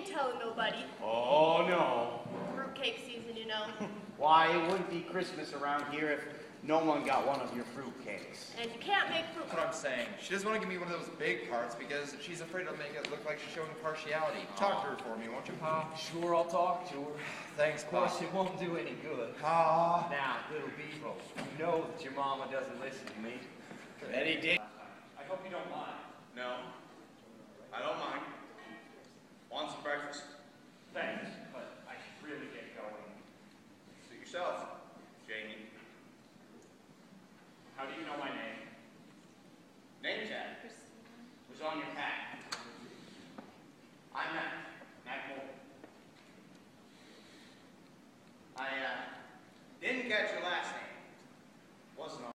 ain't telling nobody. Oh, no. Fruitcake season, you know. Why, it wouldn't be Christmas around here if no one got one of your fruitcakes. And you can't make fruit. That's what I'm saying. She doesn't want to give me one of those big parts because she's afraid it'll make it look like she's showing partiality. Talk to her for me, won't you, Pa? Sure, I'll talk to her. Thanks, Of Pa. course, it won't do any good. Pa. Now, little Bevo, you know that your mama doesn't listen to me. Betty did. I hope you don't mind. No, I don't mind. Want some breakfast? Thanks, but I should really get going. Suit yourself, Jamie. How do you know my